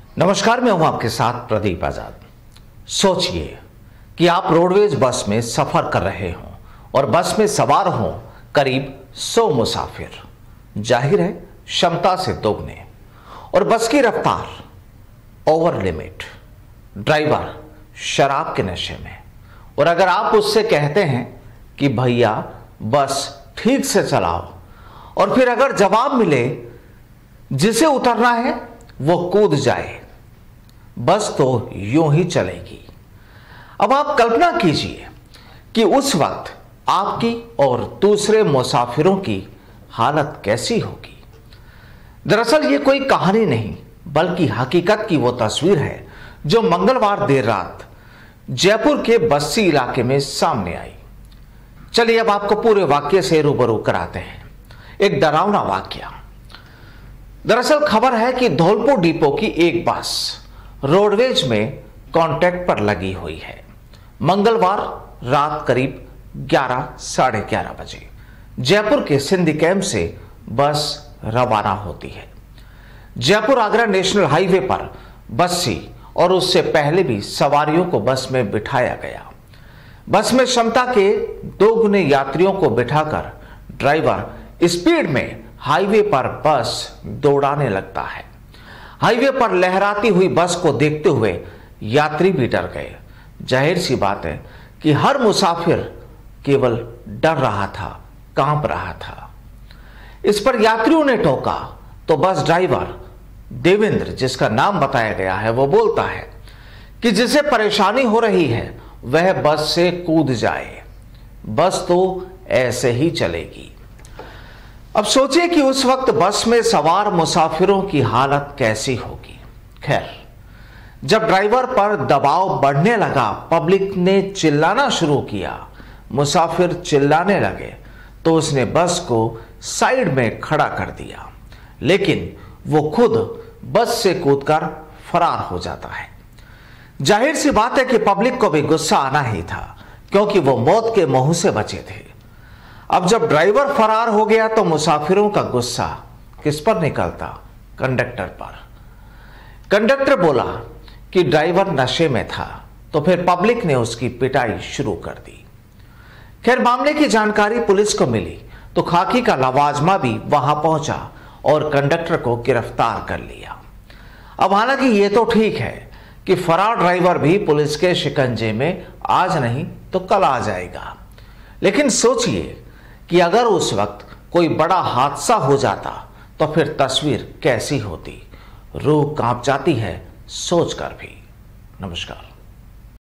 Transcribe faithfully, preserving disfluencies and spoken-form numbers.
नमस्कार, मैं हूं आपके साथ प्रदीप आजाद। सोचिए कि आप रोडवेज बस में सफर कर रहे हों और बस में सवार हों करीब सौ मुसाफिर, जाहिर है क्षमता से दोगुने, और बस की रफ्तार ओवर लिमिट, ड्राइवर शराब के नशे में। और अगर आप उससे कहते हैं कि भैया बस ठीक से चलाओ, और फिर अगर जवाब मिले जिसे उतरना है वो कूद जाए, बस तो यूं ही चलेगी। अब आप कल्पना कीजिए कि उस वक्त आपकी और दूसरे मुसाफिरों की हालत कैसी होगी। दरअसल ये कोई कहानी नहीं बल्कि हकीकत की वो तस्वीर है जो मंगलवार देर रात जयपुर के बस्सी इलाके में सामने आई। चलिए अब आपको पूरे वाक्य से रूबरू कराते हैं। एक डरावना वाक्य। दरअसल खबर है कि धौलपुर डिपो की एक बस रोडवेज में कांटेक्ट पर लगी हुई है। मंगलवार रात करीब ग्यारह साढ़े ग्यारह बजे जयपुर के सिंधी कैंप से बस रवाना होती है। जयपुर आगरा नेशनल हाईवे पर बस्सी और उससे पहले भी सवारियों को बस में बिठाया गया। बस में क्षमता के दो गुने यात्रियों को बिठाकर ड्राइवर स्पीड में हाईवे पर बस दौड़ाने लगता है। हाईवे पर लहराती हुई बस को देखते हुए यात्री भी डर गए। जाहिर सी बात है कि हर मुसाफिर केवल डर रहा था, कांप रहा था। इस पर यात्रियों ने टोका तो बस ड्राइवर देवेंद्र, जिसका नाम बताया गया है, वो बोलता है कि जिसे परेशानी हो रही है वह बस से कूद जाए, बस तो ऐसे ही चलेगी। अब सोचिए कि उस वक्त बस में सवार मुसाफिरों की हालत कैसी होगी। खैर, जब ड्राइवर पर दबाव बढ़ने लगा, पब्लिक ने चिल्लाना शुरू किया, मुसाफिर चिल्लाने लगे, तो उसने बस को साइड में खड़ा कर दिया, लेकिन वो खुद बस से कूदकर फरार हो जाता है। जाहिर सी बात है कि पब्लिक को भी गुस्सा आना ही था, क्योंकि वो मौत के मुंह से बचे थे। अब जब ड्राइवर फरार हो गया तो मुसाफिरों का गुस्सा किस पर निकलता? कंडक्टर पर। कंडक्टर बोला कि ड्राइवर नशे में था, तो फिर पब्लिक ने उसकी पिटाई शुरू कर दी। खैर, मामले की जानकारी पुलिस को मिली तो खाकी का लवाजमा भी वहां पहुंचा और कंडक्टर को गिरफ्तार कर लिया। अब हालांकि ये तो ठीक है कि फरार ड्राइवर भी पुलिस के शिकंजे में आज नहीं तो कल आ जाएगा, लेकिन सोचिए कि अगर उस वक्त कोई बड़ा हादसा हो जाता तो फिर तस्वीर कैसी होती। रूह कांप जाती है सोचकर भी। नमस्कार।